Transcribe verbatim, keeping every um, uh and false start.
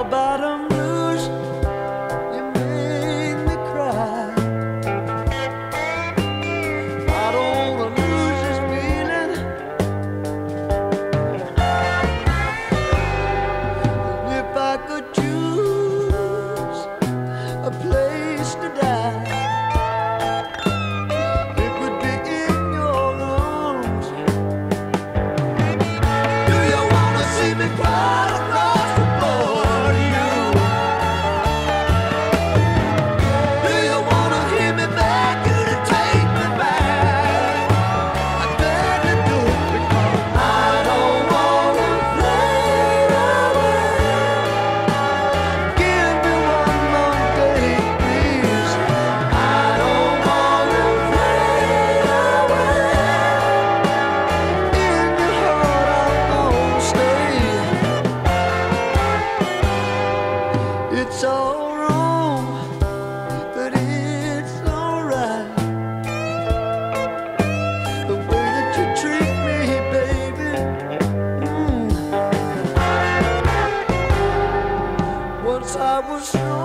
bottom blues, you make me cry. I don't wanna lose this feeling. And if I could choose a place to die, it would be in your arms. Do you wanna see me cry across the floor to you? Do you wanna hear me beg you to take me back? I beg you do it because I don't wanna fade away. Give me one more day, please. I don't wanna fade away. In your heart I'll always stay. It's all wrong, but it's alright. The way that you treat me, baby. Mm. Once I was strong.